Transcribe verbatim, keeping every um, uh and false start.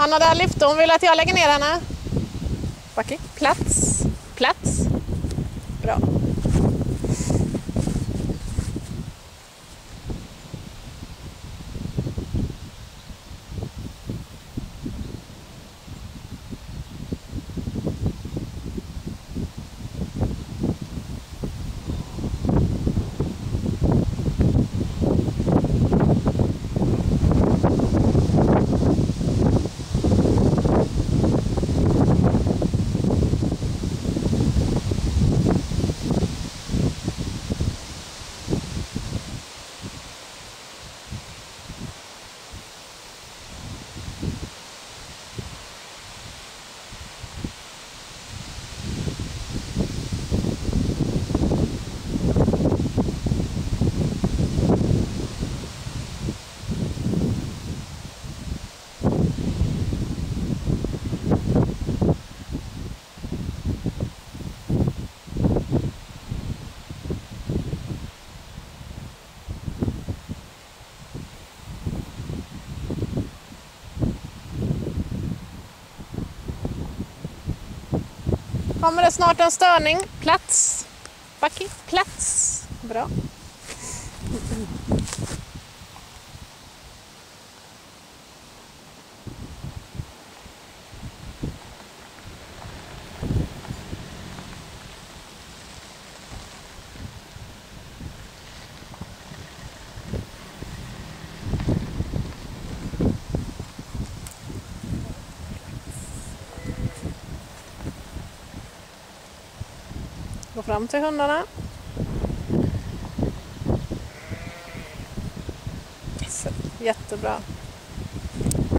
Hanna där lyfte, hon vill att jag lägger ner henne. Backe. Plats. Plats. Bra. Kommer det snart en störning? Plats. Backe. Plats. Bra. Gå fram till hundarna. Jättebra.